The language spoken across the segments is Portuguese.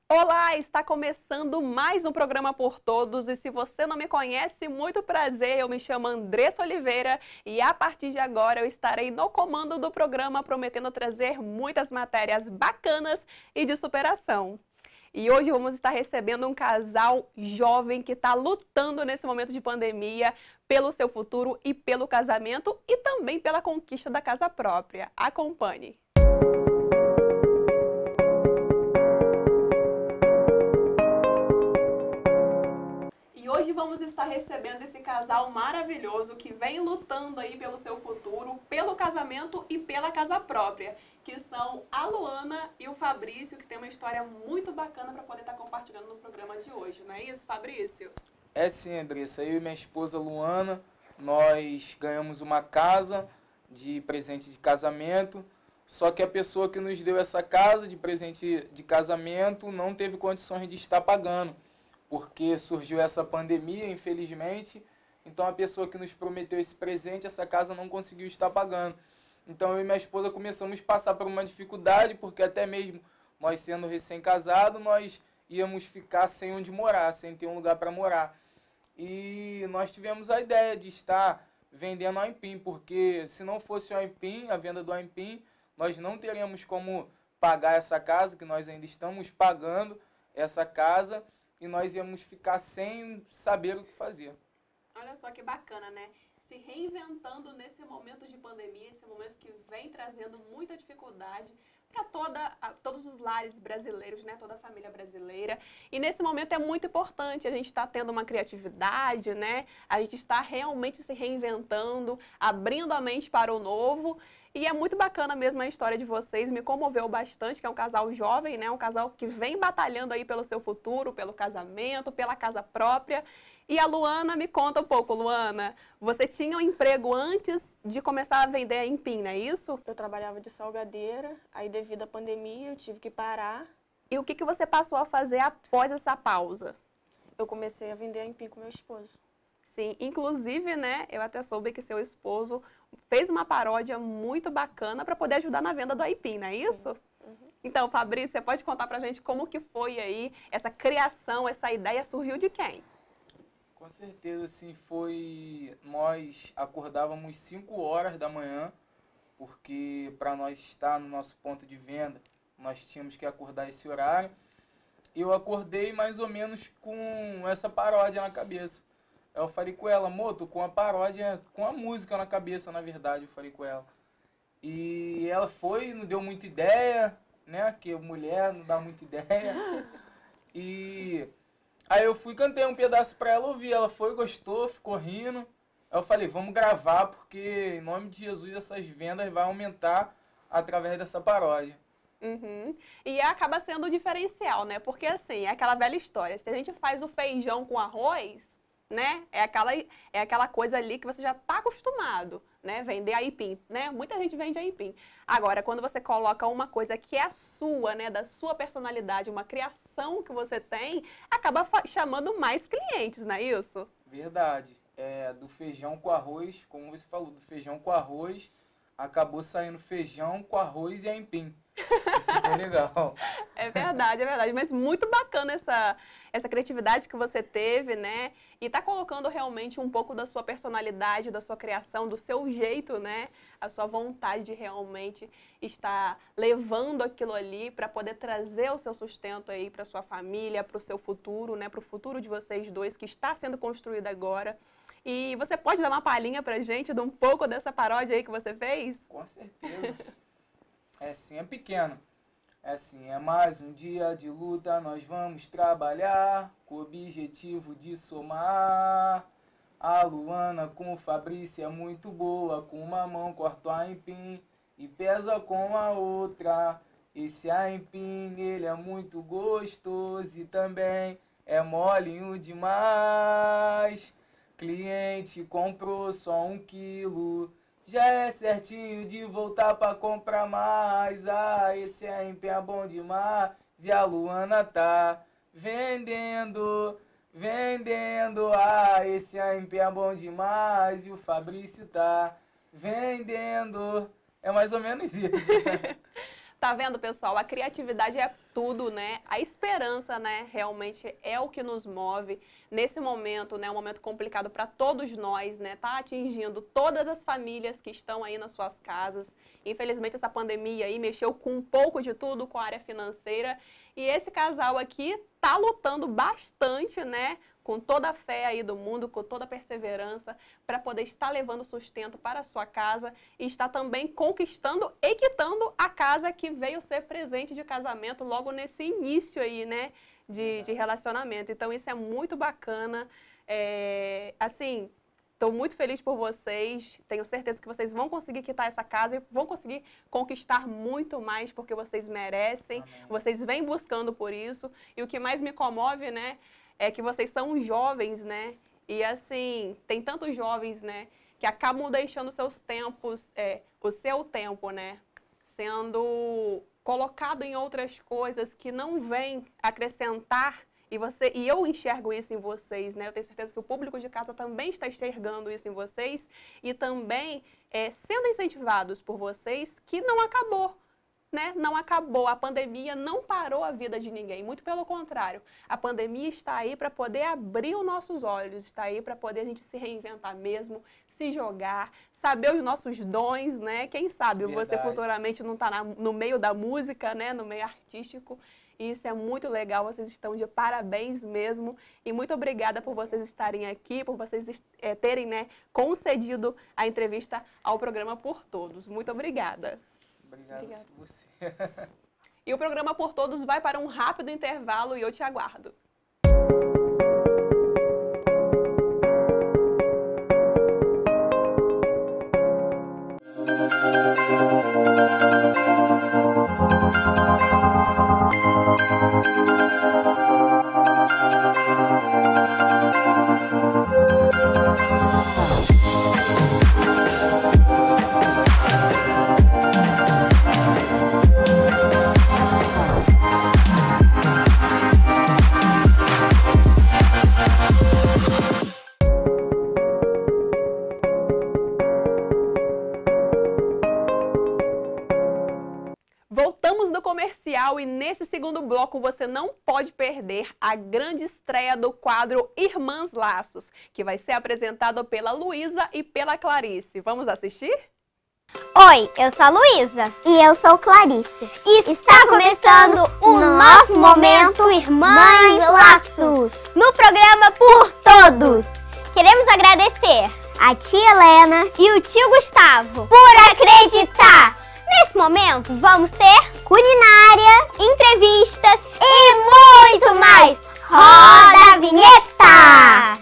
Olá, está começando mais um programa por todos e se você não me conhece, muito prazer, eu me chamo Andressa Oliveira e a partir de agora eu estarei no comando do programa prometendo trazer muitas matérias bacanas e de superação. E hoje vamos estar recebendo um casal jovem que está lutando nesse momento de pandemia pelo seu futuro e pelo casamento e também pela conquista da casa própria. Acompanhe! E hoje vamos estar recebendo esse casal maravilhoso que vem lutando aí pelo seu futuro, pelo casamento e pela casa própria, que são a Luana e o Fabrício, que tem uma história muito bacana para poder estar compartilhando no programa de hoje, não é isso, Fabrício? É sim, Andressa. Eu e minha esposa Luana, nós ganhamos uma casa de presente de casamento, só que a pessoa que nos deu essa casa de presente de casamento não teve condições de estar pagando, porque surgiu essa pandemia, infelizmente, então a pessoa que nos prometeu esse presente, essa casa não conseguiu estar pagando. Então eu e minha esposa começamos a passar por uma dificuldade, porque até mesmo nós sendo recém-casados, nós íamos ficar sem onde morar, sem ter um lugar para morar. E nós tivemos a ideia de estar vendendo a Aipim, porque se não fosse o Aipim, a venda do Aipim, nós não teríamos como pagar essa casa, que nós ainda estamos pagando essa casa, e nós íamos ficar sem saber o que fazer. Olha só que bacana, né? Se reinventando nesse momento de pandemia, esse momento que vem trazendo muita dificuldade para todos os lares brasileiros, né? Toda a família brasileira. E nesse momento é muito importante, a gente está tendo uma criatividade, né? A gente está realmente se reinventando, abrindo a mente para o novo. E é muito bacana mesmo a história de vocês, me comoveu bastante, que é um casal jovem, né? Um casal que vem batalhando aí pelo seu futuro, pelo casamento, pela casa própria. E a Luana, me conta um pouco, Luana, você tinha um emprego antes de começar a vender a Empim, não é isso? Eu trabalhava de salgadeira, aí devido à pandemia eu tive que parar. E o que você passou a fazer após essa pausa? Eu comecei a vender a empim com meu esposo. Sim, inclusive, né, eu até soube que seu esposo fez uma paródia muito bacana para poder ajudar na venda do Aipim, não é isso? Uhum. Então, Fabrício, você pode contar pra gente como que foi aí essa criação, essa ideia surgiu de quem? Com certeza, assim, foi... Nós acordávamos 5 horas da manhã, porque para nós estar no nosso ponto de venda, nós tínhamos que acordar esse horário. Eu acordei mais ou menos com essa paródia na cabeça. Eu falei com ela, moto, com a paródia, com a música na cabeça, na verdade, eu falei com ela. E ela foi, não deu muita ideia, né, que mulher não dá muita ideia. E aí eu fui, cantei um pedaço pra ela ouvir, ela foi, gostou, ficou rindo. Aí eu falei, vamos gravar, porque em nome de Jesus essas vendas vão aumentar através dessa paródia. Uhum. E acaba sendo o diferencial, né? Porque assim, é aquela velha história. Se a gente faz o feijão com arroz, né? É aquela coisa ali que você já está acostumado, né? Vender aipim, né? Muita gente vende aipim. Agora, quando você coloca uma coisa que é a sua, né? Da sua personalidade, uma criação que você tem, acaba chamando mais clientes, não é isso? Verdade. Do feijão com arroz, como você falou, do feijão com arroz, acabou saindo feijão com arroz e aipim. Ficou legal. É verdade, mas muito bacana essa criatividade que você teve, né? E tá colocando realmente um pouco da sua personalidade, da sua criação, do seu jeito, né? A sua vontade de realmente estar levando aquilo ali para poder trazer o seu sustento aí para sua família, para o seu futuro, né? Para o futuro de vocês dois que está sendo construído agora. E você pode dar uma palhinha pra gente de um pouco dessa paródia aí que você fez? Com certeza. É sim, é pequeno. É assim, é mais um dia de luta, nós vamos trabalhar com o objetivo de somar. A Luana com o Fabrício é muito boa, com uma mão corta o aipim e pesa com a outra. Esse aipim, ele é muito gostoso e também é molinho demais. Cliente comprou só 1 quilo, já é certinho de voltar pra comprar mais. Ah, esse aipim é bom demais. E a Luana tá vendendo, vendendo. Ah, esse aipim é bom demais. E o Fabrício tá vendendo. É mais ou menos isso. Tá vendo, pessoal? A criatividade é tudo, né? A esperança, né? Realmente é o que nos move nesse momento, né? Um momento complicado para todos nós, né? Tá atingindo todas as famílias que estão aí nas suas casas. Infelizmente, essa pandemia aí mexeu com um pouco de tudo, com a área financeira. E esse casal aqui tá lutando bastante, né? Com toda a fé aí do mundo, com toda a perseverança, para poder estar levando sustento para a sua casa e estar também conquistando e quitando a casa que veio ser presente de casamento logo nesse início aí, né, de relacionamento. Então, isso é muito bacana. Assim, estou muito feliz por vocês, tenho certeza que vocês vão conseguir quitar essa casa e vão conseguir conquistar muito mais, porque vocês merecem, vocês vêm buscando por isso. E o que mais me comove, né, é que vocês são jovens, né? E assim, tem tantos jovens, né? Que acabam deixando seus tempos, o seu tempo, né? Sendo colocado em outras coisas que não vêm acrescentar. E eu enxergo isso em vocês, né? Eu tenho certeza que o público de casa também está enxergando isso em vocês. E também sendo incentivados por vocês que não acabou. Né? Não acabou, a pandemia não parou a vida de ninguém, muito pelo contrário. A pandemia está aí para poder abrir os nossos olhos, está aí para poder a gente se reinventar mesmo, se jogar, saber os nossos dons, né? Quem sabe você futuramente não está no meio da música, né? No meio artístico. E isso é muito legal, vocês estão de parabéns mesmo. E muito obrigada por vocês estarem aqui, por vocês terem, né, concedido a entrevista ao programa Por Todos. Muito obrigada. Obrigado a você. E o programa Por Todos vai para um rápido intervalo e eu te aguardo. Voltamos do comercial e nesse segundo bloco você não pode perder a grande estreia do quadro Irmãs Laços, que vai ser apresentado pela Luísa e pela Clarice. Vamos assistir? Oi, eu sou a Luísa. E eu sou Clarice. E está começando o nosso momento Irmãs Laços, no programa Por Todos. Queremos agradecer a tia Helena e o tio Gustavo por acreditar. Nesse momento, vamos ter culinária, entrevistas e muito mais. Roda a vinheta!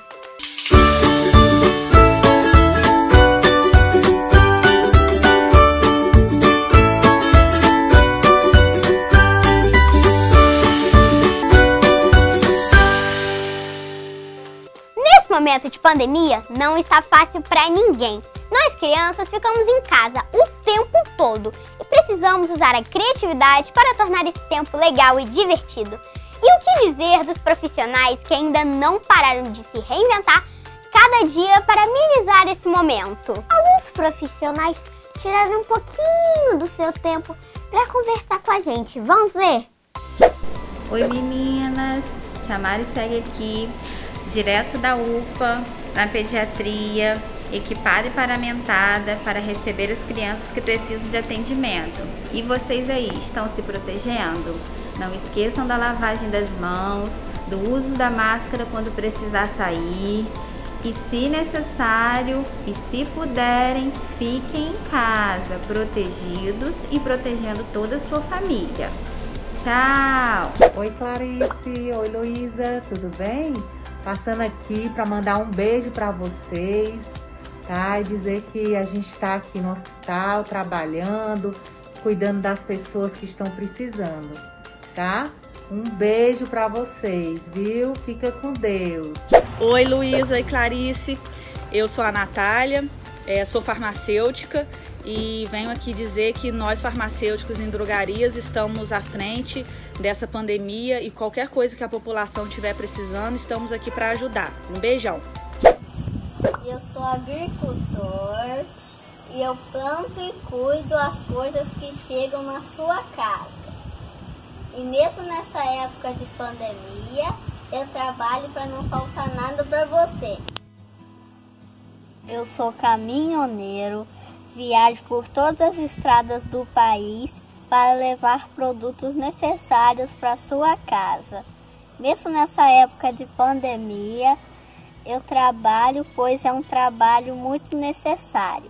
Nesse momento de pandemia, não está fácil para ninguém. Nós crianças ficamos em casa o tempo todo e precisamos usar a criatividade para tornar esse tempo legal e divertido. E o que dizer dos profissionais que ainda não pararam de se reinventar cada dia para amenizar esse momento? Alguns profissionais tiraram um pouquinho do seu tempo para conversar com a gente. Vamos ver? Oi meninas, Tia Mari segue aqui, direto da UPA, na pediatria, equipada e paramentada para receber as crianças que precisam de atendimento. E vocês aí, estão se protegendo? Não esqueçam da lavagem das mãos, do uso da máscara quando precisar sair. E se necessário e se puderem, fiquem em casa, protegidos e protegendo toda a sua família. Tchau! Oi Clarice, oi Luísa, tudo bem? Passando aqui para mandar um beijo para vocês, tá? E dizer que a gente está aqui no hospital trabalhando, cuidando das pessoas que estão precisando, tá? Um beijo para vocês, viu? Fica com Deus. Oi Luísa e Clarice, eu sou a Natália, sou farmacêutica e venho aqui dizer que nós farmacêuticos em drogarias estamos à frente dessa pandemia e qualquer coisa que a população estiver precisando, estamos aqui para ajudar. Um beijão! Eu sou agricultor, e eu planto e cuido as coisas que chegam na sua casa. E mesmo nessa época de pandemia, eu trabalho para não faltar nada para você. Eu sou caminhoneiro, viajo por todas as estradas do país para levar produtos necessários para sua casa. Mesmo nessa época de pandemia, eu trabalho, pois é um trabalho muito necessário.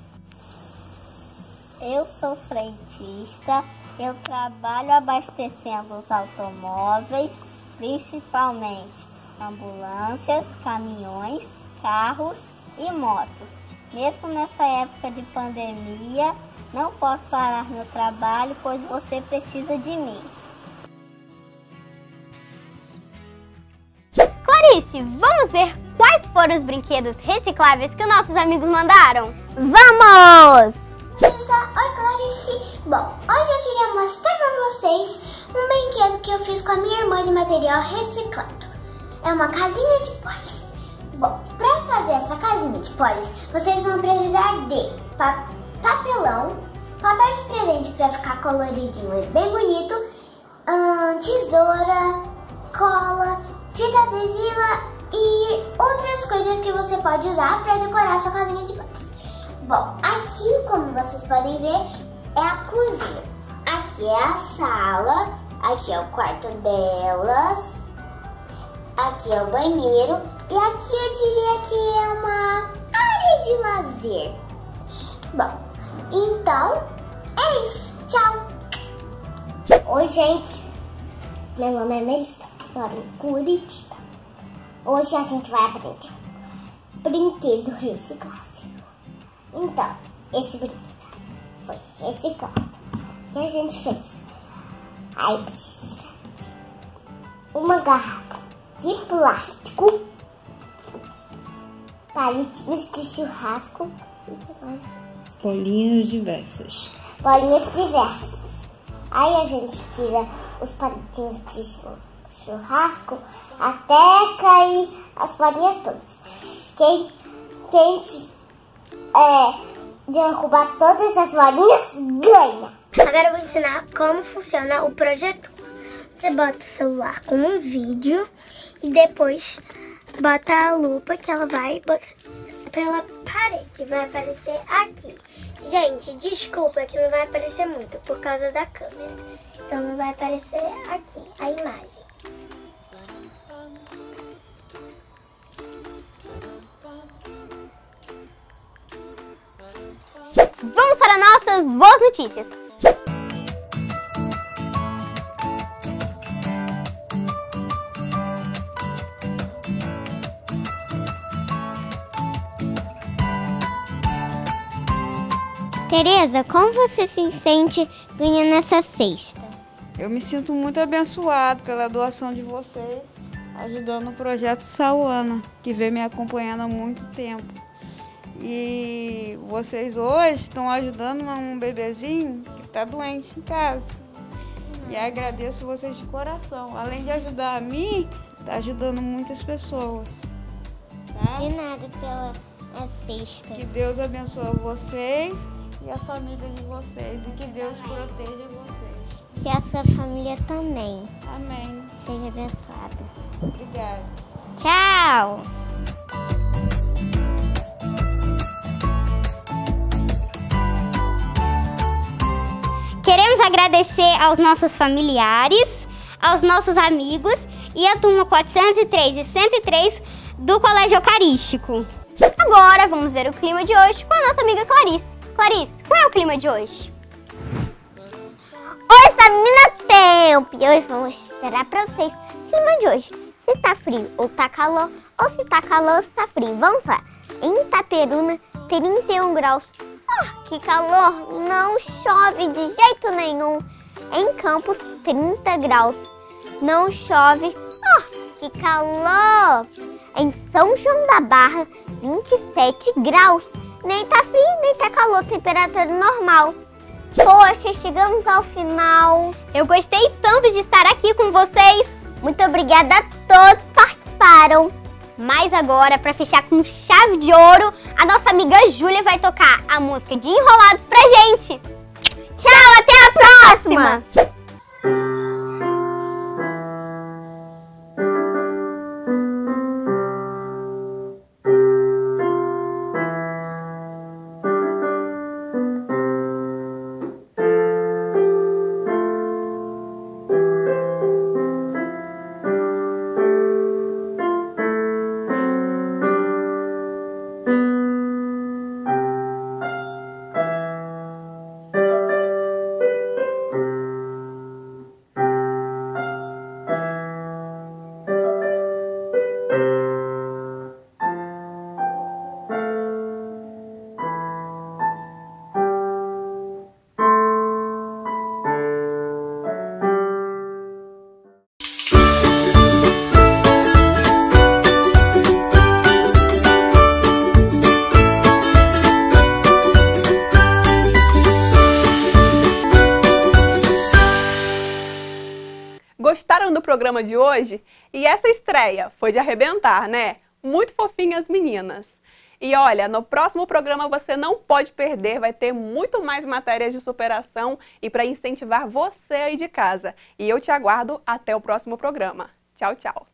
Eu sou frentista, eu trabalho abastecendo os automóveis, principalmente ambulâncias, caminhões, carros e motos. Mesmo nessa época de pandemia, não posso parar meu trabalho, pois você precisa de mim. Clarice, vamos ver quais foram os brinquedos recicláveis que os nossos amigos mandaram? Vamos! Oi, Clarice. Bom, hoje eu queria mostrar pra vocês um brinquedo que eu fiz com a minha irmã de material reciclado. É uma casinha de pólis. Bom, pra fazer essa casinha de pólis, vocês vão precisar de papelão, papel de presente pra ficar coloridinho e bem bonito, tesoura, cola, fita adesiva e outras coisas que você pode usar para decorar a sua casinha de pólis. Bom, aqui, como vocês podem ver, é a cozinha. Aqui é a sala, aqui é o quarto delas, aqui é o banheiro e aqui eu diria que é uma área de lazer. Bom, então é isso. Tchau! Oi, gente. Meu nome é Melissa, moro em Curitiba. Hoje a gente vai aprender brinquedo reciclável. Então, esse brinquedo foi reciclado. O que a gente fez? Aí precisa de uma garrafa de plástico, palitinhos de churrasco e bolinhas diversas. Aí a gente tira os palitinhos de churrasco até cair as bolinhas todas. Quem derrubar todas as bolinhas ganha. Agora eu vou ensinar como funciona o projetor. Você bota o celular com um vídeo e depois bota a lupa que ela vai pela parede. Vai aparecer aqui. Gente, desculpa que não vai aparecer muito por causa da câmera. Então não vai aparecer aqui a imagem. Vamos para nossas boas notícias. Tereza, como você se sente ganhando essa cesta? Eu me sinto muito abençoado pela doação de vocês, ajudando o projeto Sauana, que vem me acompanhando há muito tempo. E vocês hoje estão ajudando um bebezinho que está doente em casa. E agradeço vocês de coração. Além de ajudar a mim, está ajudando muitas pessoas. Tá? De nada pela cesta. Que Deus abençoe vocês e a família de vocês. E que Deus proteja vocês. Que a sua família também. Amém. Seja abençoada. Obrigada. Tchau! Queremos agradecer aos nossos familiares, aos nossos amigos e a turma 403 e 103 do Colégio Eucarístico. Agora vamos ver o clima de hoje com a nossa amiga Clarice. Clarice, qual é o clima de hoje? Oi, família Tempo! E hoje vou mostrar pra vocês o clima de hoje. Se tá frio ou tá calor, ou se tá calor ou se tá frio. Vamos lá. Em Itaperuna, 31 graus. Que calor! Não chove de jeito nenhum. Em Campos, 30 graus. Não chove. Que calor! Em São João da Barra, 27 graus. Nem tá frio, nem tá calor. Temperatura normal. Poxa, chegamos ao final. Eu gostei tanto de estar aqui com vocês. Muito obrigada a todos que participaram. Mas agora, para fechar com chave de ouro, a nossa amiga Júlia vai tocar a música de Enrolados pra gente. Tchau, até a próxima! Gostaram do programa de hoje? E essa estreia foi de arrebentar, né? Muito fofinhas meninas. E olha, no próximo programa você não pode perder, vai ter muito mais matérias de superação e para incentivar você aí de casa. E eu te aguardo até o próximo programa. Tchau, tchau!